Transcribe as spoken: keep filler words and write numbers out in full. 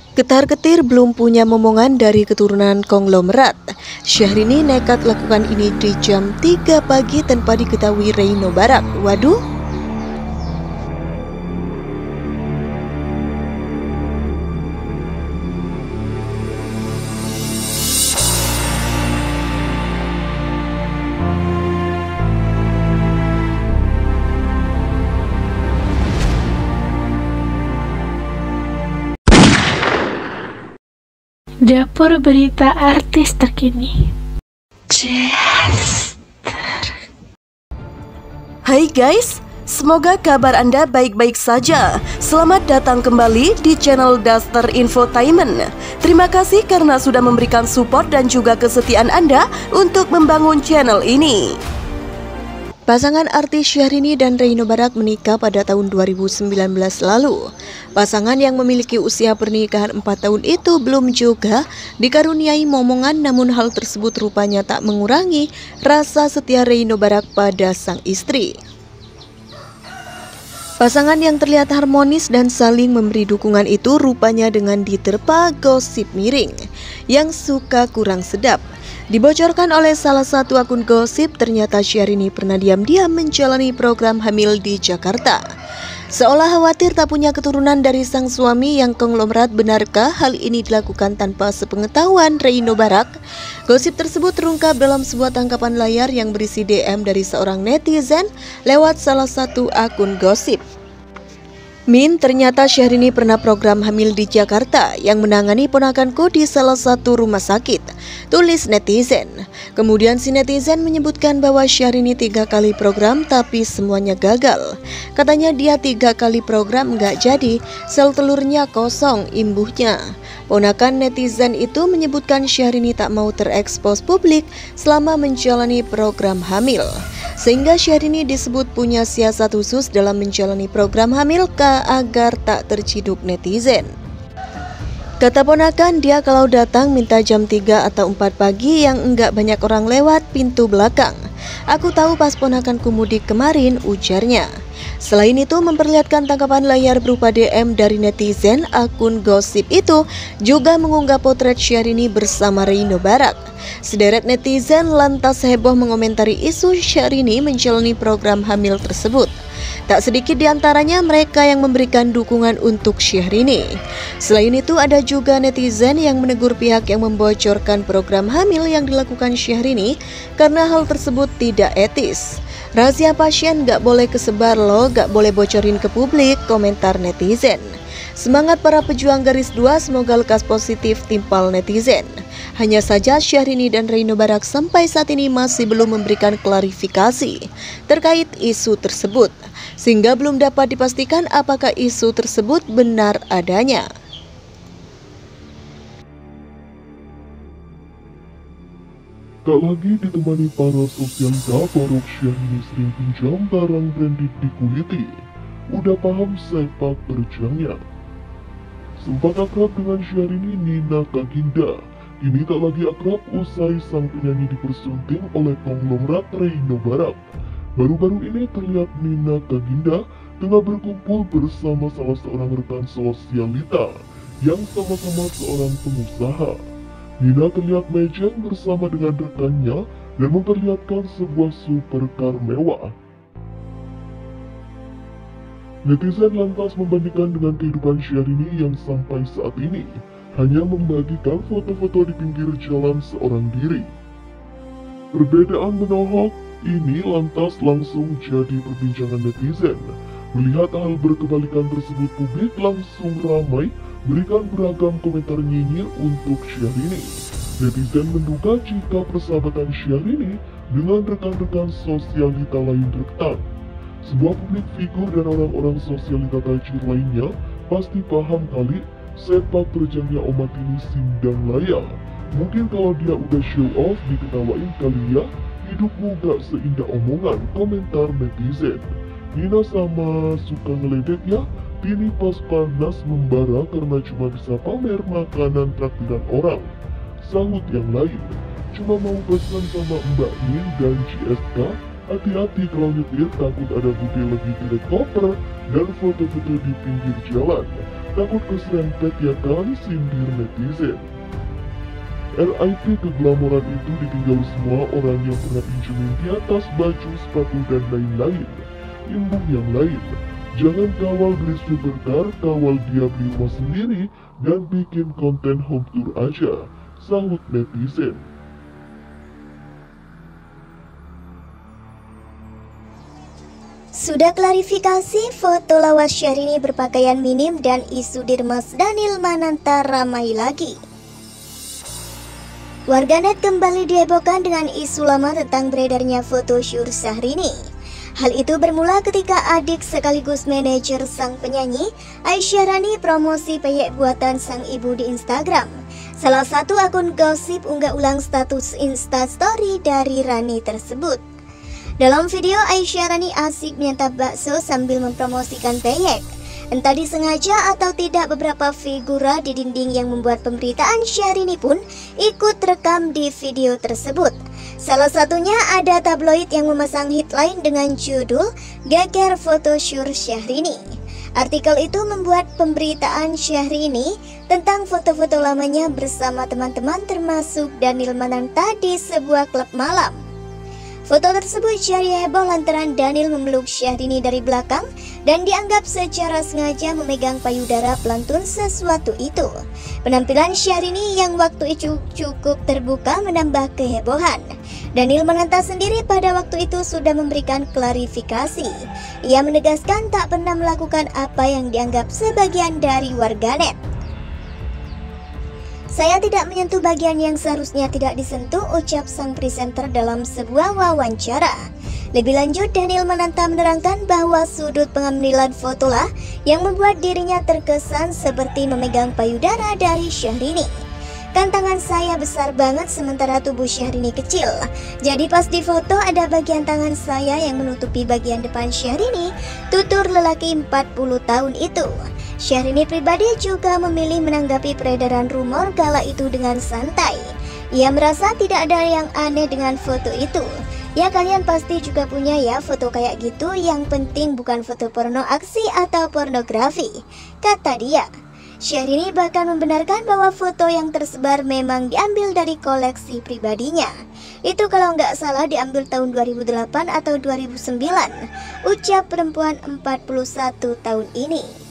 Ketar-ketir belum punya momongan dari keturunan konglomerat. Syahrini nekat lakukan ini di jam tiga pagi tanpa diketahui Reino Barak. Waduh. Dapur berita artis terkini. Hai guys, semoga kabar Anda baik-baik saja. Selamat datang kembali di channel Daster Infotainment. Terima kasih karena sudah memberikan support dan juga kesetiaan Anda untuk membangun channel ini. Pasangan artis Syahrini dan Reino Barak menikah pada tahun dua ribu sembilan belas lalu. Pasangan yang memiliki usia pernikahan empat tahun itu belum juga dikaruniai momongan, namun hal tersebut rupanya tak mengurangi rasa setia Reino Barak pada sang istri. Pasangan yang terlihat harmonis dan saling memberi dukungan itu rupanya dengan diterpa gosip miring yang suka kurang sedap. Dibocorkan oleh salah satu akun gosip, ternyata Syahrini pernah diam-diam menjalani program hamil di Jakarta. Seolah khawatir tak punya keturunan dari sang suami yang konglomerat. Benarkah hal ini dilakukan tanpa sepengetahuan Reino Barak? Gosip tersebut terungkap dalam sebuah tangkapan layar yang berisi D M dari seorang netizen lewat salah satu akun gosip. Min, ternyata Syahrini pernah program hamil di Jakarta yang menangani ponakanku di salah satu rumah sakit, tulis netizen. Kemudian si netizen menyebutkan bahwa Syahrini tiga kali program tapi semuanya gagal. Katanya dia tiga kali program nggak jadi, sel telurnya kosong imbuhnya. Ponakan netizen itu menyebutkan Syahrini tak mau terekspos publik selama menjalani program hamil, sehingga Syahrini disebut punya siasat khusus dalam menjalani program hamil agar tak terciduk netizen. Kata ponakan, dia kalau datang minta jam tiga atau empat pagi yang enggak banyak orang lewat pintu belakang. Aku tahu pas ponakanku mudik kemarin, ujarnya. Selain itu, memperlihatkan tangkapan layar berupa D M dari netizen, akun gosip itu juga mengunggah potret Syahrini bersama Reino Barak. Sederet netizen lantas heboh mengomentari isu Syahrini menjalani program hamil tersebut. Tak sedikit diantaranya mereka yang memberikan dukungan untuk Syahrini. Selain itu, ada juga netizen yang menegur pihak yang membocorkan program hamil yang dilakukan Syahrini karena hal tersebut tidak etis. Rahasia pasien gak boleh kesebar loh, gak boleh bocorin ke publik, komentar netizen. Semangat para pejuang garis dua, semoga lekas positif, timpal netizen. Hanya saja Syahrini dan Reino Barak sampai saat ini masih belum memberikan klarifikasi terkait isu tersebut, sehingga belum dapat dipastikan apakah isu tersebut benar adanya. Tak lagi ditemani para sosialita, Barak Syahrini sering pinjam barang branded dikuliti. Udah paham sepak terjangnya. Sempat akrab dengan Syahrini, Nina Kaginda kini tak lagi akrab usai sang penyanyi dipersunting oleh konglomerat Reino Barak. Baru-baru ini terlihat Nina Kaginda tengah berkumpul bersama salah seorang rekan sosialita yang sama-sama seorang pengusaha. Nina terlihat mejeng bersama dengan rekannya dan memperlihatkan sebuah supercar mewah. Netizen lantas membandingkan dengan kehidupan Syahrini yang sampai saat ini hanya membagikan foto-foto di pinggir jalan seorang diri. Perbedaan menohok ini lantas langsung jadi perbincangan netizen. Melihat hal berkebalikan tersebut, publik langsung ramai berikan beragam komentar nyinyir untuk Syahrini. Netizen menduga jika persahabatan Syahrini dengan rekan-rekan sosialita lain retak. Sebuah publik figur dan orang-orang sosialita tajir lainnya pasti paham kali sepak terjangnya Omat ini sindang layak. Mungkin kalau dia udah show off diketawain kali ya, hidupmu gak seindah omongan, komentar netizen. Nina sama suka ngeledek ya, Tini pas panas membara karena cuma bisa pamer makanan traktiran orang. Sahut yang lain, cuma mau pesan sama Mbak Min dan J S K, Hati-hati kalau nyetir, takut ada bukti lebih tidak koper dan foto-foto di pinggir jalan. Takut keserempet ya kan, sindir netizen. R I P keglamoran itu ditinggal semua orang yang pernah pinjemin di atas baju, sepatu, dan lain-lain. Imbung yang lain, jangan kawal beli supercar, kawal dia beli rumah sendiri, dan bikin konten home tour aja, sahut netizen. Sudah klarifikasi, foto lawas Syahrini berpakaian minim dan isu Dirmas Daniel Mananta ramai lagi. Warganet kembali dihebohkan dengan isu lama tentang beredarnya foto syur Syahrini. Hal itu bermula ketika adik sekaligus manajer sang penyanyi, Aisyah Rani, promosi peyek buatan sang ibu di Instagram. Salah satu akun gosip unggah ulang status Instastory dari Rani tersebut. Dalam video, Aisyah Rani asik menyantap bakso sambil mempromosikan peyek. Entah disengaja atau tidak, beberapa figura di dinding yang membuat pemberitaan Syahrini pun ikut rekam di video tersebut. Salah satunya ada tabloid yang memasang headline dengan judul "Geger Foto Syur Syahrini". Artikel itu membuat pemberitaan Syahrini tentang foto-foto lamanya bersama teman-teman termasuk Daniel Mananta di sebuah klub malam. Foto tersebut jadi heboh lantaran Daniel memeluk Syahrini dari belakang dan dianggap secara sengaja memegang payudara pelantun sesuatu itu. Penampilan Syahrini yang waktu itu cukup terbuka menambah kehebohan. Daniel Mananta sendiri pada waktu itu sudah memberikan klarifikasi. Ia menegaskan tak pernah melakukan apa yang dianggap sebagian dari warganet. "Saya tidak menyentuh bagian yang seharusnya tidak disentuh," ucap sang presenter dalam sebuah wawancara. Lebih lanjut, Daniel Mananta menerangkan bahwa sudut pengambilan fotolah yang membuat dirinya terkesan seperti memegang payudara dari Syahrini. "Kan tangan saya besar banget sementara tubuh Syahrini kecil. Jadi pas di foto ada bagian tangan saya yang menutupi bagian depan Syahrini," tutur lelaki empat puluh tahun itu. Syahrini pribadi juga memilih menanggapi peredaran rumor kala itu dengan santai. Ia merasa tidak ada yang aneh dengan foto itu. "Ya kalian pasti juga punya ya foto kayak gitu, yang penting bukan foto porno aksi atau pornografi," kata dia. Syahrini bahkan membenarkan bahwa foto yang tersebar memang diambil dari koleksi pribadinya. Itu kalau nggak salah diambil tahun dua ribu delapan atau dua ribu sembilan, ucap perempuan empat puluh satu tahun ini.